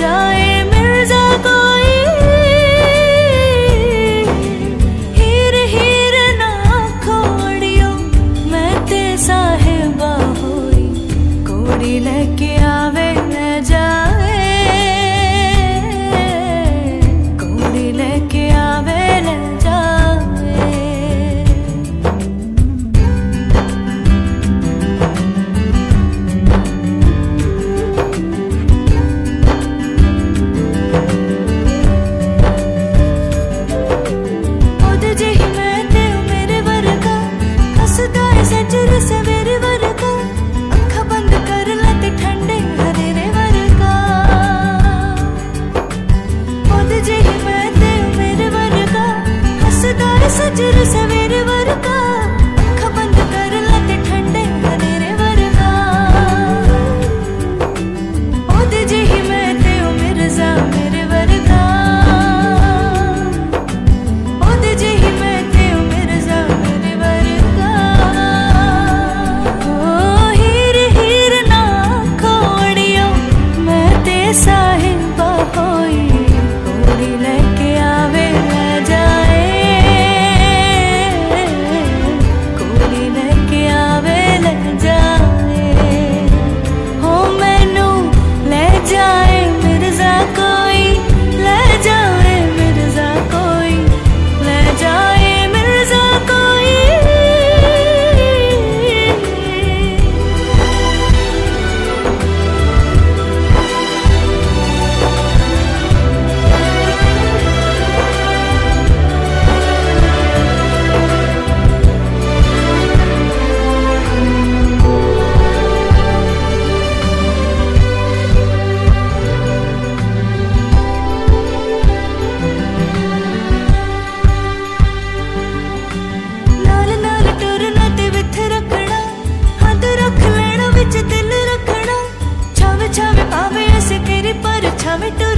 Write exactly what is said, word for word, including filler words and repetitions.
जाए मिर्जा कोई, हीर हीर ना खोड़ियो मैं ते साहिबा होई, कोड़ी लेके आवे ले जाए, कोड़ी लेके आवे ले जाए। ओदे जेही मैं ते मेरे वर्गा, हसदा है सजर सवेरे वर्गा, अखा बंद कर लते ठंडे हरेरे वर्गा। ओदे जेही मैं ते मेरे वर्गा, हसदा है सजर सवेरे वर्गा, अखा बंद कर लते ठंडे हरेरे वर्गा। ओदे जेही मैं ते मिर्जा मेरे वर्गा, ओदे जेही मैं ते मिर्जा मेरे वर्गा। ओ हीर हीर ना खोड़ियो मैं ते साहिबा होई, कोड़ी लेके आवे ले जाए, कोड़ी लेके आवे ले जाए। हो मैनू ले जाए मिर्जा कोई, ले जाए मिर्जा कोई, ले जाए मिर्जा कोई। नाल नाल टुरना ते विथ रखना, हद रख लेना विच दिल रखना, छावे छावे पावे ऐसे तेरी पर छावे टुर